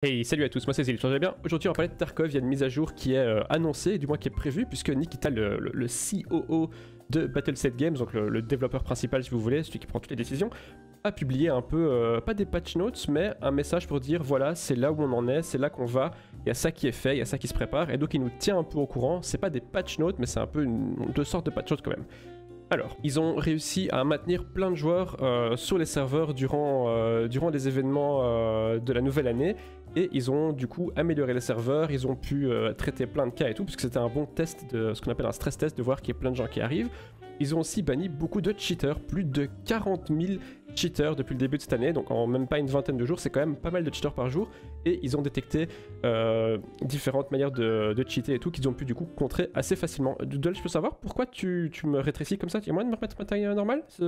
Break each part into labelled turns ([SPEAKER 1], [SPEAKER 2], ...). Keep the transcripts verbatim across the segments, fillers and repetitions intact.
[SPEAKER 1] Hey, salut à tous, moi c'est Zélie, vous bien. Aujourd'hui on va parler de Tarkov, il y a une mise à jour qui est euh, annoncée, du moins qui est prévue, puisque Nikita, le, le, le C O O de Battleset Games, donc le, le développeur principal si vous voulez, celui qui prend toutes les décisions, a publié un peu, euh, pas des patch notes, mais un message pour dire voilà, c'est là où on en est, c'est là qu'on va, il y a ça qui est fait, il y a ça qui se prépare, et donc il nous tient un peu au courant. C'est pas des patch notes, mais c'est un peu une, deux sortes de patch notes quand même. Alors, ils ont réussi à maintenir plein de joueurs euh, sur les serveurs durant, euh, durant les événements euh, de la nouvelle année, et ils ont du coup amélioré les serveurs, ils ont pu euh, traiter plein de cas et tout, puisque c'était un bon test, de ce qu'on appelle un stress test, de voir qu'il y a plein de gens qui arrivent. Ils ont aussi banni beaucoup de cheaters, plus de quarante mille cheaters depuis le début de cette année, donc en même pas une vingtaine de jours, c'est quand même pas mal de cheaters par jour, et ils ont détecté euh, différentes manières de, de cheater et tout, qu'ils ont pu du coup contrer assez facilement. Doodle, je peux savoir pourquoi tu, tu me rétrécis comme ça? Il y a moyen de me remettre ma taille normale? C'est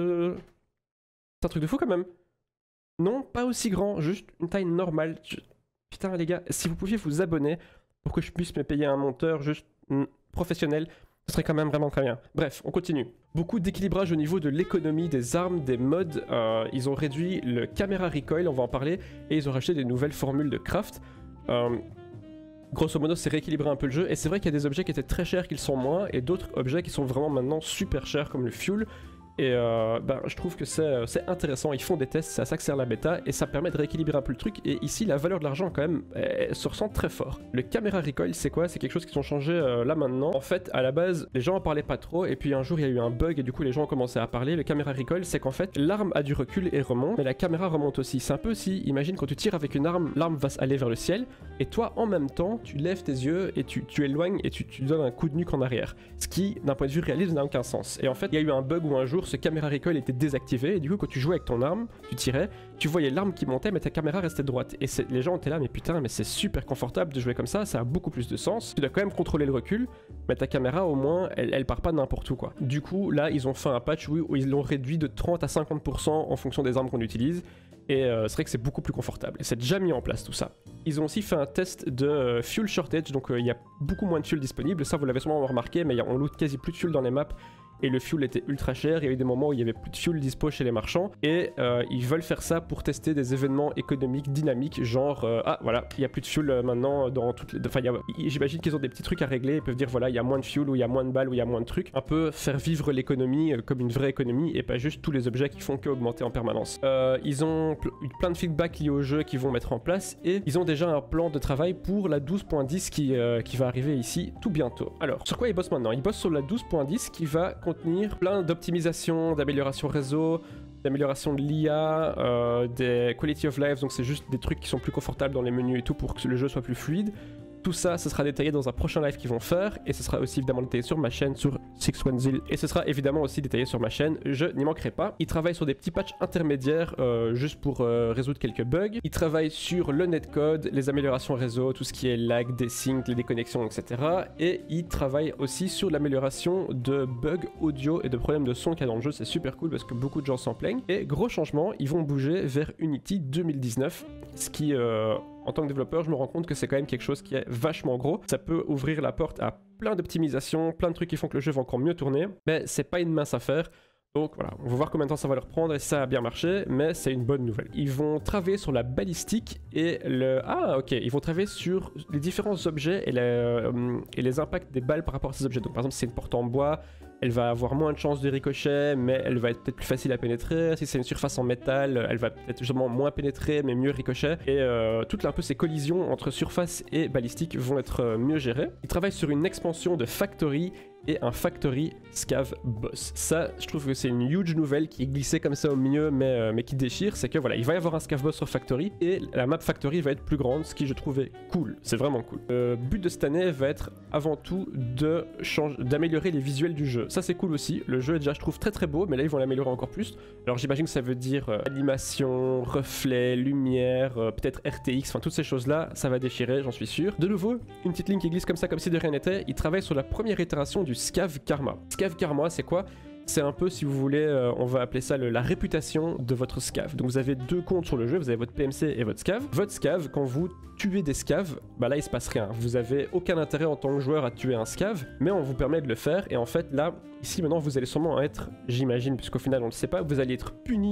[SPEAKER 1] un truc de fou quand même. Non, pas aussi grand, juste une taille normale. Je... Putain les gars, si vous pouviez vous abonner pour que je puisse me payer un monteur juste mm, professionnel, ce serait quand même vraiment très bien. Bref, on continue. Beaucoup d'équilibrage au niveau de l'économie, des armes, des mods. Euh, ils ont réduit le caméra recoil, on va en parler, et ils ont rajouté des nouvelles formules de craft. Euh, grosso modo, c'est rééquilibrer un peu le jeu, et c'est vrai qu'il y a des objets qui étaient très chers qui le sont moins, et d'autres objets qui sont vraiment maintenant super chers, comme le fuel. Et euh, ben, je trouve que c'est intéressant, ils font des tests, c'est à ça que sert la bêta, et ça permet de rééquilibrer un peu le truc, et ici la valeur de l'argent quand même elle, elle se ressent très fort. Le caméra recoil c'est quoi? C'est quelque chose qui ont changé euh, là maintenant. En fait à la base les gens en parlaient pas trop, et puis un jour il y a eu un bug et du coup les gens ont commencé à parler. Le caméra recoil c'est qu'en fait l'arme a du recul et remonte, mais la caméra remonte aussi. C'est un peu si, imagine quand tu tires avec une arme, l'arme va aller vers le ciel, et toi en même temps tu lèves tes yeux et tu, tu éloignes et tu, tu donnes un coup de nuque en arrière. Ce qui d'un point de vue réaliste n'a aucun sens. Et en fait il y a eu un bug où un jour ce caméra recoil était désactivé, et du coup quand tu jouais avec ton arme, tu tirais, tu voyais l'arme qui montait mais ta caméra restait droite, et les gens étaient là mais putain mais c'est super confortable de jouer comme ça, ça a beaucoup plus de sens, tu dois quand même contrôler le recul, mais ta caméra au moins elle, elle part pas n'importe où quoi. Du coup là ils ont fait un patch où, où ils l'ont réduit de trente à cinquante pour cent en fonction des armes qu'on utilise, et euh, c'est vrai que c'est beaucoup plus confortable, et c'est déjà mis en place tout ça. Ils ont aussi fait un test de euh, fuel shortage, donc il euh, y a beaucoup moins de fuel disponible, ça vous l'avez sûrement remarqué, mais y a, on loot quasi plus de fuel dans les maps, et le fuel était ultra cher. Il y a eu des moments où il y avait plus de fuel dispo chez les marchands, et euh, ils veulent faire ça pour tester des événements économiques dynamiques, genre euh, ah voilà, il y a plus de fuel euh, maintenant dans toutes les... Enfin j'imagine qu'ils ont des petits trucs à régler, ils peuvent dire voilà il y a moins de fuel, ou il y a moins de balles, ou il y a moins de trucs, un peu faire vivre l'économie euh, comme une vraie économie, et pas juste tous les objets qui font que augmenter en permanence. Euh, ils ont eu plein de feedback liés au jeu qu'ils vont mettre en place, et ils ont déjà un plan de travail pour la douze point dix qui, euh, qui va arriver ici tout bientôt. Alors sur quoi ils bossent maintenant? Ils bossent sur la douze point dix qui va contenir plein d'optimisation, d'amélioration réseau, d'amélioration de l'I A, euh, des quality of life, donc c'est juste des trucs qui sont plus confortables dans les menus et tout pour que le jeu soit plus fluide. Tout ça, ce sera détaillé dans un prochain live qu'ils vont faire, et ce sera aussi évidemment détaillé sur ma chaîne, sur sixonezil, et ce sera évidemment aussi détaillé sur ma chaîne, je n'y manquerai pas. Ils travaillent sur des petits patchs intermédiaires, euh, juste pour euh, résoudre quelques bugs. Ils travaillent sur le netcode, les améliorations réseau, tout ce qui est lag, desync, les déconnexions, et cetera. Et ils travaillent aussi sur l'amélioration de bugs audio et de problèmes de son qu'il y a dans le jeu, c'est super cool parce que beaucoup de gens s'en plaignent. Et gros changement, ils vont bouger vers Unity deux mille dix-neuf, ce qui... Euh, en tant que développeur, je me rends compte que c'est quand même quelque chose qui est vachement gros. Ça peut ouvrir la porte à plein d'optimisations, plein de trucs qui font que le jeu va encore mieux tourner, mais c'est pas une mince affaire. Donc voilà, on va voir combien de temps ça va leur prendre et si ça a bien marché, mais c'est une bonne nouvelle. Ils vont travailler sur la balistique et le... Ah ok, ils vont travailler sur les différents objets et les, euh, et les impacts des balles par rapport à ces objets. Donc par exemple, si c'est une porte en bois, elle va avoir moins de chances de ricochet, mais elle va être peut-être plus facile à pénétrer. Si c'est une surface en métal, elle va peut-être justement moins pénétrer, mais mieux ricochet. Et euh, toutes un peu ces collisions entre surface et balistique vont être euh, mieux gérées. Ils travaillent sur une expansion de Factory et un Factory Scav Boss. Ça, je trouve que c'est une huge nouvelle qui est glissée comme ça au milieu, mais, euh, mais qui déchire. C'est que voilà, il va y avoir un Scav Boss sur Factory, et la map Factory va être plus grande, ce qui je trouvais cool. C'est vraiment cool. Le but de cette année va être avant tout de d'améliorer les visuels du jeu. Ça c'est cool aussi. Le jeu est déjà, je trouve, très très beau, mais là ils vont l'améliorer encore plus. Alors j'imagine que ça veut dire euh, animation, reflets, lumière, euh, peut-être R T X, enfin toutes ces choses-là, ça va déchirer, j'en suis sûr. De nouveau, une petite ligne qui glisse comme ça, comme si de rien n'était. Ils travaillent sur la première itération du Scav Karma. Scav Karma, c'est quoi? C'est un peu, si vous voulez, euh, on va appeler ça le, la réputation de votre scav. Donc vous avez deux comptes sur le jeu, vous avez votre P M C et votre scav. Votre scav, quand vous tuez des scavs, bah là il se passe rien. Vous avez aucun intérêt en tant que joueur à tuer un scav, mais on vous permet de le faire. Et en fait là, ici maintenant vous allez sûrement être, j'imagine, puisqu'au final on ne le sait pas, vous allez être puni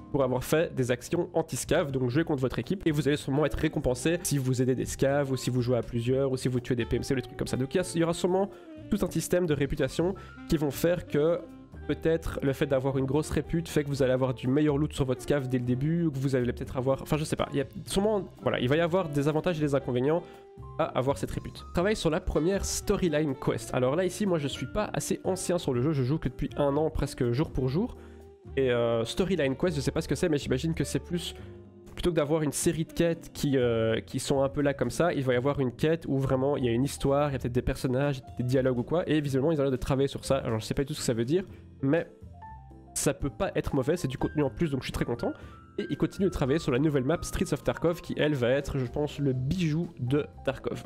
[SPEAKER 1] pour avoir fait des actions anti-scav, donc jouer contre votre équipe, et vous allez sûrement être récompensé si vous aidez des scavs, ou si vous jouez à plusieurs, ou si vous tuez des P M C, ou des trucs comme ça. Donc il y, a, il y aura sûrement tout un système de réputation qui vont faire que peut-être le fait d'avoir une grosse répute fait que vous allez avoir du meilleur loot sur votre scav dès le début, ou que vous allez peut-être avoir... Enfin je sais pas, il y a sûrement... Voilà, il va y avoir des avantages et des inconvénients à avoir cette répute. Je travaille sur la première storyline quest. Alors là ici, moi je suis pas assez ancien sur le jeu, je joue que depuis un an presque jour pour jour. Et euh, storyline quest, je sais pas ce que c'est, mais j'imagine que c'est plus... Plutôt que d'avoir une série de quêtes qui, euh, qui sont un peu là comme ça, il va y avoir une quête où vraiment il y a une histoire, il y a peut-être des personnages, des dialogues ou quoi, et visiblement ils ont l'air de travailler sur ça. Alors je sais pas du tout ce que ça veut dire, mais ça peut pas être mauvais, c'est du contenu en plus donc je suis très content. Et ils continuent de travailler sur la nouvelle map Streets of Tarkov qui elle va être, je pense, le bijou de Tarkov.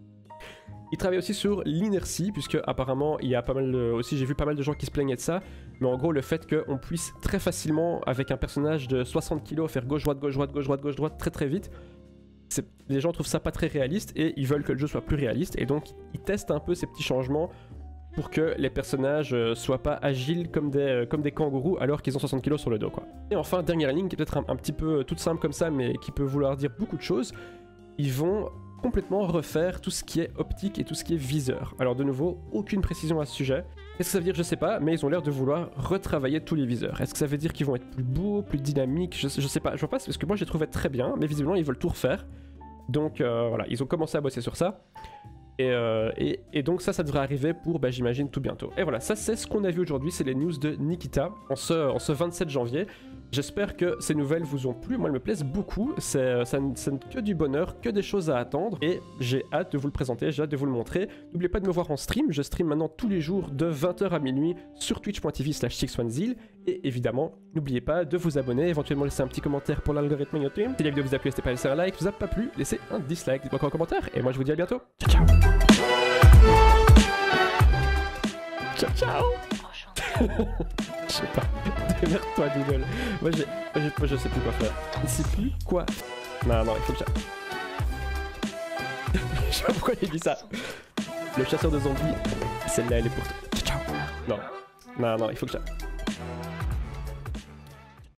[SPEAKER 1] Il travaille aussi sur l'inertie, puisque apparemment il y a pas mal de... aussi j'ai vu pas mal de gens qui se plaignaient de ça, mais en gros le fait qu'on puisse très facilement avec un personnage de soixante kilos faire gauche droite gauche droite gauche droite gauche droite très très vite, les gens trouvent ça pas très réaliste et ils veulent que le jeu soit plus réaliste, et donc ils testent un peu ces petits changements pour que les personnages euh, soient pas agiles comme des, euh, comme des kangourous alors qu'ils ont soixante kilos sur le dos quoi. Et enfin dernière ligne qui est peut-être un, un petit peu euh, toute simple comme ça mais qui peut vouloir dire beaucoup de choses, ils vont complètement refaire tout ce qui est optique et tout ce qui est viseur. Alors de nouveau, aucune précision à ce sujet. Qu'est-ce que ça veut dire? Je sais pas, mais ils ont l'air de vouloir retravailler tous les viseurs. Est-ce que ça veut dire qu'ils vont être plus beaux, plus dynamiques? je, je sais pas, je vois pas, parce que moi j'ai trouvé très bien, mais visiblement ils veulent tout refaire. Donc euh, voilà, ils ont commencé à bosser sur ça. Et, euh, et, et donc ça, ça devrait arriver pour, bah, j'imagine, tout bientôt. Et voilà, ça c'est ce qu'on a vu aujourd'hui, c'est les news de Nikita en ce, en ce vingt-sept janvier. J'espère que ces nouvelles vous ont plu, moi elles me plaisent beaucoup, c'est ça n'est que du bonheur, que des choses à attendre, et j'ai hâte de vous le présenter, j'ai hâte de vous le montrer. N'oubliez pas de me voir en stream, je stream maintenant tous les jours de vingt heures à minuit sur twitch point t v slash six one zil, et évidemment, n'oubliez pas de vous abonner, éventuellement laisser un petit commentaire pour l'algorithme YouTube. Si la vidéo vous a plu, n'hésitez pas à laisser un like, si vous a pas plu, laissez un dislike, dites-moi quoi en commentaire, et moi je vous dis à bientôt. Ciao ciao. Ciao ciao. Je sais pas, démerde-toi Google. Moi, j'ai, moi, moi je sais plus quoi faire. Je sais plus quoi. Non, non, il faut que je... Je sais pas pourquoi il dit ça. Le chasseur de zombies, celle-là elle est pour toi. Ciao ciao. Non, non, non, il faut que je...